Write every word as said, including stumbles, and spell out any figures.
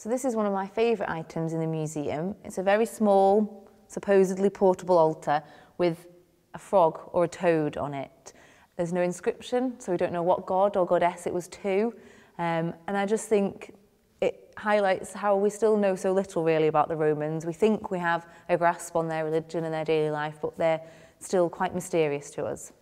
So this is one of my favourite items in the museum. It's a very small, supposedly portable altar with a frog or a toad on it. There's no inscription, so we don't know what god or goddess it was to. Um, and I just think it highlights how we still know so little really about the Romans. We think we have a grasp on their religion and their daily life, but they're still quite mysterious to us.